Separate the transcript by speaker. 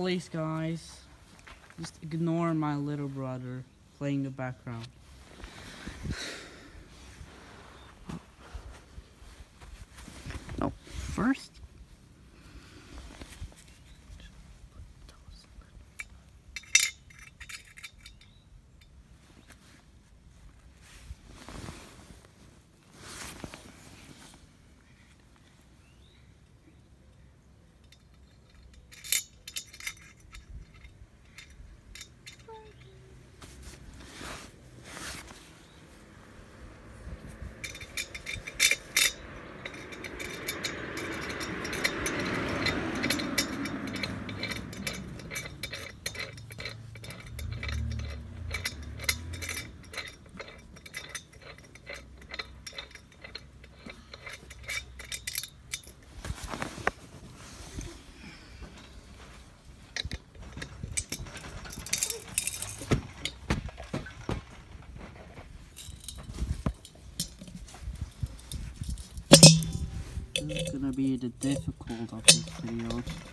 Speaker 1: Please, guys, just ignore my little brother playing in the background. Oh, first. This is gonna be the difficult of this video.